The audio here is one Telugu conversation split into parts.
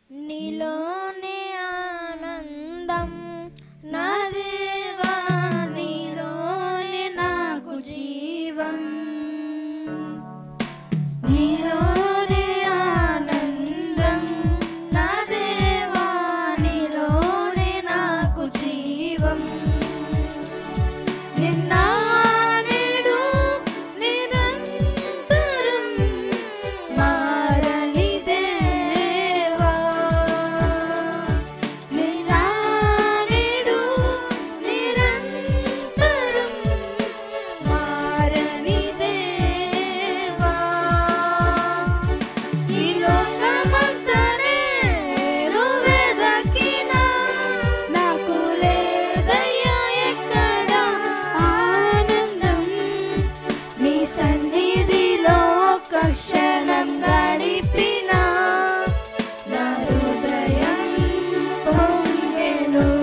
నీలోనే ఆనందం నా దేవా, నీలోనే నాకు జీవం. నీలోనే ఆనందం నా దేవా, నీలోనే నాకు జీవం. నిన్న నేడు నిరంతరం మారని దేవా, నిన్న నేడు నిరంతరం మారని దేవా. ఈ లోకమంతనే నువ్వే దక్కినా నాకు లేదయ్యా ఎక్కడ ఆనందం. నీ సన్నిధిలో ఒక్క క్షణం గడిపినా నా హృదయం పొంగెను.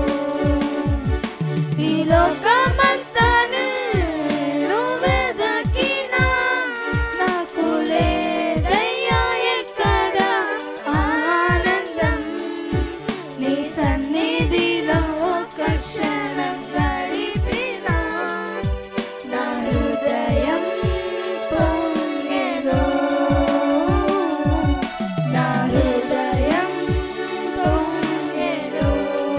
ఈ లోకమంతనే నువ్వే దక్కినా నాకు లేదయ్యా ఎక్కడ ఆనందం. నీ సన్నిధిలో ఒక్క క్షణం గడిపినా నా హృదయం పొంగెను. నా హృదయం పొంగెను.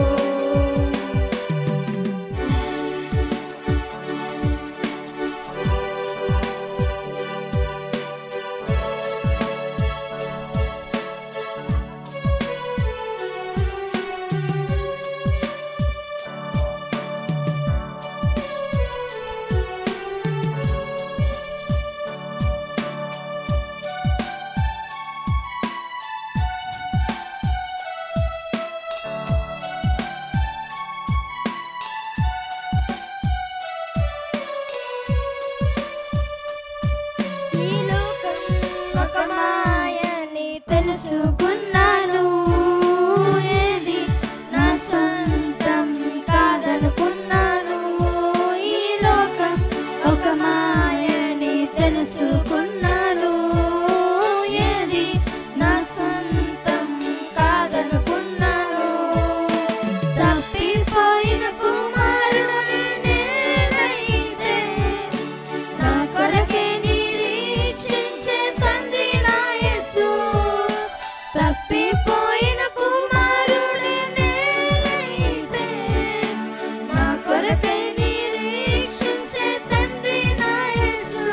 ఈ లోకం ఒక మాయని తెలుసుకున్నాను, ఏది నా సొంతం కాదనుకున్నాను. ఈ లోకం ఒక మాయని తెలుసుకున్నాను, ఏది నా సొంతం కాదనుకున్నాను. తప్పిపోయిన కుమారుని నేనైతే నా కొరకే నిరీక్షించే తండ్రి నా యేసు. తప్పిపోయిన కుమారుని నేనైతే నా కొరకే నిరీక్షించే తండ్రి నా యేసు.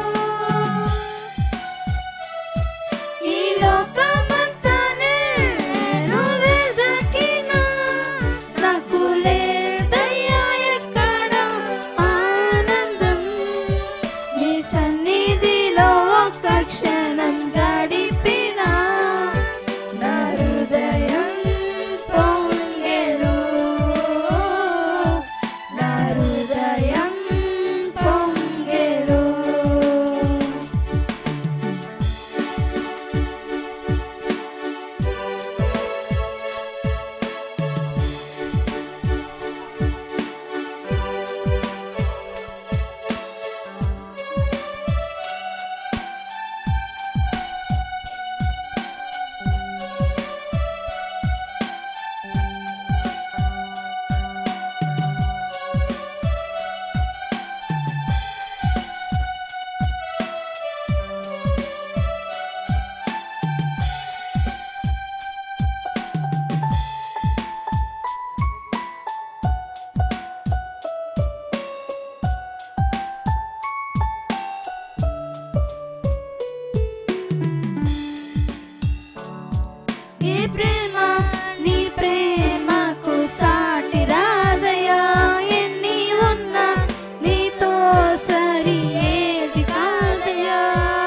ఈ లోకమంతనే నువ్వే దక్కినా నాకు లేదయ్యా ఎక్కడ ఆనందం. నీ సన్నిధిలో ఒక్క క్షణం గడిపినా నా హృదయం పొంగెను. నా హృదయం పొంగెను. ఈ ప్రేమ నీ ప్రేమకు సాటి రాదయ్యా, ఎన్ని ఉన్నా నీతో సరి ఏది కాదయ్యా.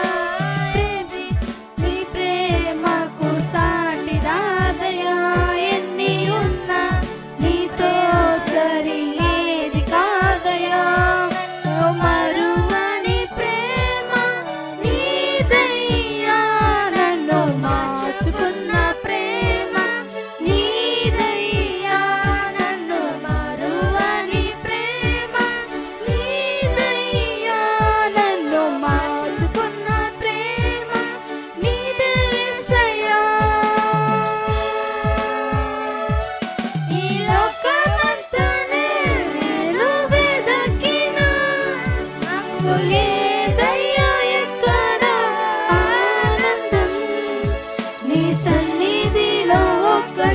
నీ ప్రేమకు సాటి రాదయ్యా, ఎన్ని ఉన్నా నీతో సరి ఏది కాదయ్యా. మరువని ప్రేమ నీదయ్యా, నన్ను మార్చుకున్న ప్రేమ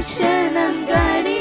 క్షణం గడి